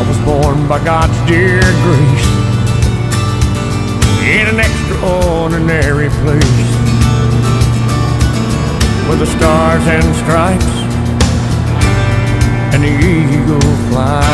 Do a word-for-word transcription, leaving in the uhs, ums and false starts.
was born by God's dear grace in an extraordinary place where the stars and stripes and the eagle fly.